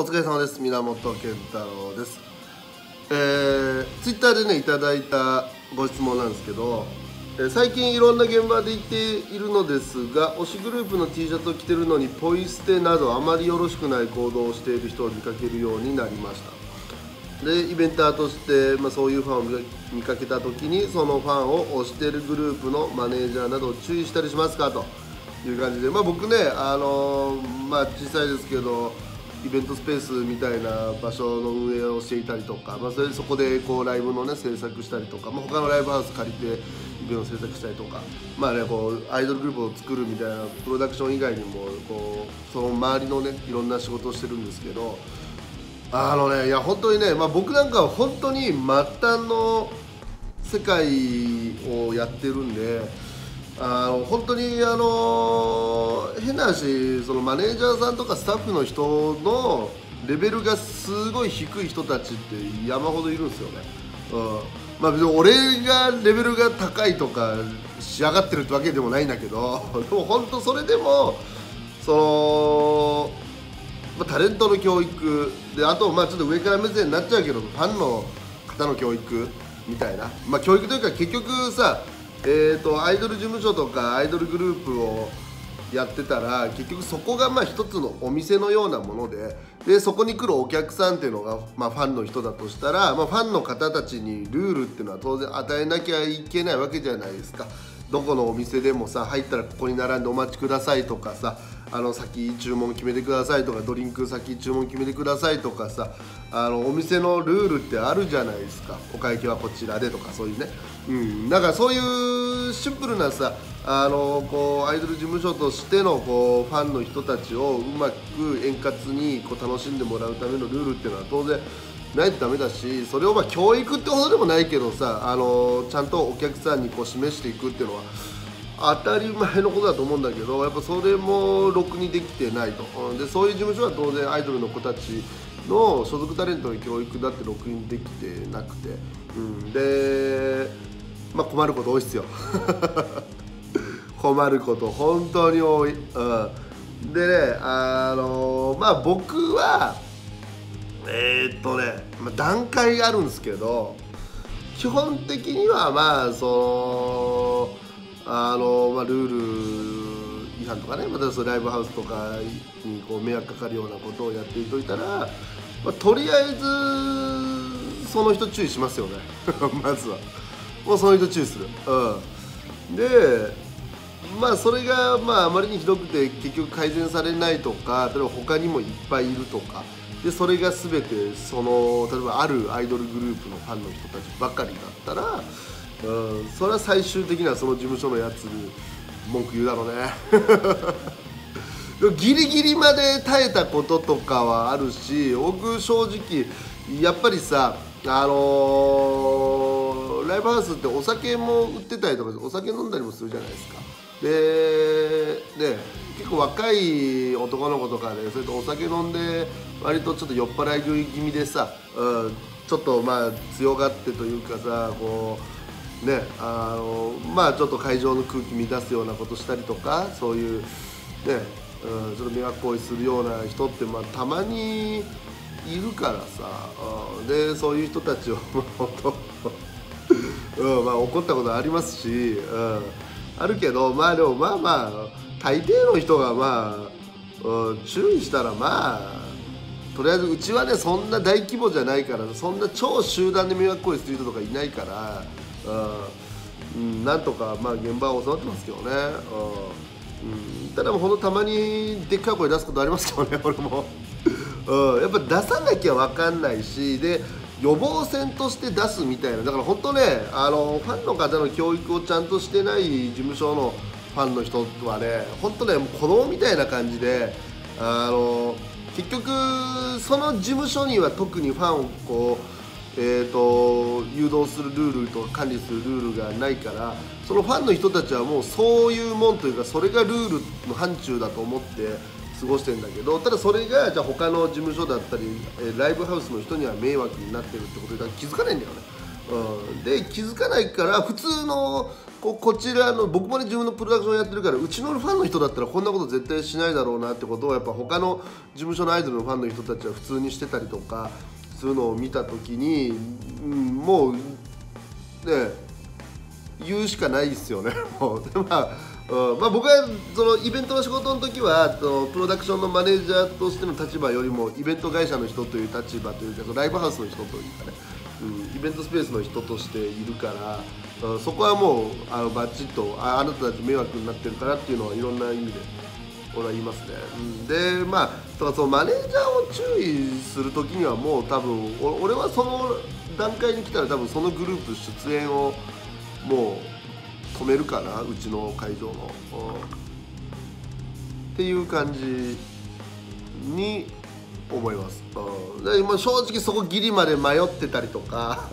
お疲れ様です。源健太郎です。ツイッターでねいただいたご質問なんですけど、最近いろんな現場で言っているのですが、推しグループの T シャツを着てるのにポイ捨てなどあまりよろしくない行動をしている人を見かけるようになりました。でイベンターとして、そういうファンを見かけた時にそのファンを推しているグループのマネージャーなどを注意したりしますかという感じで、僕ね、小さいですけどイベントスペースみたいな場所の運営をしていたりとか、そこでこうライブのね制作したりとか、他のライブハウス借りてイベント制作したりとか、こうアイドルグループを作るみたいなプロダクション以外にもこうその周りのねいろんな仕事をしてるんですけど、いや本当にね、僕なんかは本当に末端の世界をやってるんで、本当に変な話、そのマネージャーさんとかスタッフの人のレベルがすごい低い人たちって山ほどいるんですよね。別に俺がレベルが高いとか仕上がってるってわけでもないんだけど、でも本当それでもそのタレントの教育で、あとちょっと上から目線になっちゃうけどファンの方の教育みたいな、教育というか結局さ、アイドル事務所とかアイドルグループをやってたら結局そこが一つのお店のようなもので、そこに来るお客さんっていうのが、ファンの人だとしたら、ファンの方たちにルールっていうのは当然与えなきゃいけないわけじゃないですか。どこのお店でもさ、入ったらここに並んでお待ちくださいとかさ、先注文決めてくださいとか、ドリンク先注文決めてくださいとかさ、お店のルールってあるじゃないですか。お会計はこちらでとか、そういうね、だからそういうシンプルなさ、こうアイドル事務所としてのこうファンの人たちをうまく円滑にこう楽しんでもらうためのルールっていうのは当然ないとダメだし、それを教育ってほどでもないけどさ、ちゃんとお客さんにこう示していくっていうのは当たり前のことだと思うんだけど、やっぱそれもろくにできてないと。でそういう事務所は当然アイドルの子たちの所属タレントの教育だってろくにできてなくて、で困ること多いっすよ困ること本当に多い。でね、僕は段階があるんですけど、基本的にはルール違反とかね、そのライブハウスとかにこう迷惑かかるようなことをやっていといたら、とりあえずその人注意しますよねまずはもうその人注意する。でそれがあまりにひどくて結局改善されないとか、例えば他にもいっぱいいるとかで、それが全て例えばあるアイドルグループのファンの人たちばかりだったら、それは最終的にはその事務所のやつに文句言うだろうねギリギリまで耐えたこととかはあるし、僕正直やっぱりさ、ライブハウスってお酒も売ってたりとかお酒飲んだりもするじゃないですか。で結構若い男の子とかでそれとお酒飲んで割とちょっと酔っ払い気味でさ、ちょっと強がってというかさ、こうねちょっと会場の空気乱すようなことしたりとか、そういうねちょっと迷惑行為するような人ってたまにいるからさ、でそういう人たちを本当怒ったことありますし、あるけどでも大抵の人が注意したらとりあえずうちはねそんな大規模じゃないから、そんな超集団で迷惑行為する人とかいないから、なんとか現場は収まってますけどね。ただほんとたまにでっかい声出すことありますけどね俺もやっぱ出さなきゃ分かんないし、で予防線として出すみたいな、だから本当ねファンの方の教育をちゃんとしてない事務所のファンの人はね、本当ねもう子供みたいな感じで、結局その事務所には特にファンをこう誘導するルールと管理するルールがないから、そのファンの人たちはもうそういうもんというか、それがルールの範疇だと思って過ごしてるんだけど、ただそれがじゃあ他の事務所だったりライブハウスの人には迷惑になってるってことだから気づかないんだよね。 で気づかないから普通のこちらの僕もね自分のプロダクションやってるからうちのファンの人だったらこんなこと絶対しないだろうなってことをやっぱ他の事務所のアイドルのファンの人たちは普通にしてたりとかするのを見た時に、もうね言うしかないですよね。もうまあ僕はそのイベントの仕事の時はプロダクションのマネージャーとしての立場よりもイベント会社の人という立場というかライブハウスの人というかね、イベントスペースの人としているから、そこはもうバッチリとあなたたち迷惑になってるからっていうのはいろんな意味で俺は言いますね。でまあだからそのマネージャーを注意する時にはもう多分俺はその段階に来たら多分そのグループ出演をもう止めるかな、うちの会場の、っていう感じに思います。で今正直そこギリまで迷ってたりとか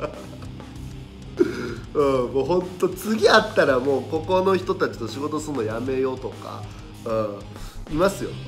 もうほんと次会ったらもうここの人たちと仕事するのやめようとか、いますよ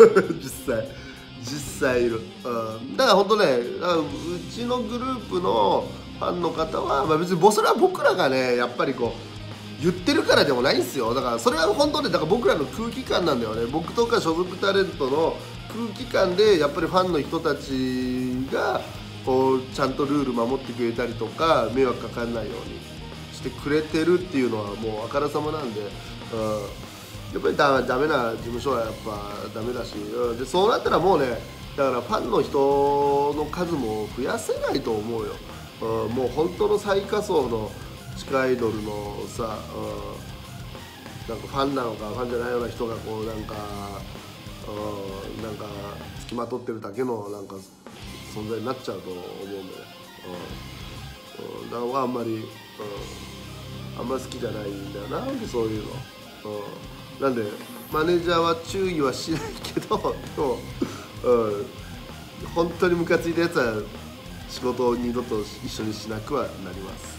実際いる、だから本当ねうちのグループのファンの方は、別にそれは僕らがねやっぱり言ってるからでもないんですよ。だからそれは本当にだから僕らの空気感なんだよね。僕とか所属タレントの空気感でやっぱりファンの人たちがちゃんとルール守ってくれたりとか迷惑かかんないようにしてくれてるっていうのはもうあからさまなんで、やっぱりダメな事務所はやっぱダメだし、でそうなったらもうねだからファンの人の数も増やせないと思うよ。もう本当の最下層の地下アイドルのさ、なんかファンなのかファンじゃないような人がなんか付きまとってるだけのなんか存在になっちゃうと思うんでね、だからあんまり好きじゃないんだよなそういうの、なんでマネージャーは注意はしないけどでも、本当にムカついたやつは仕事を二度と一緒にしなくはなります。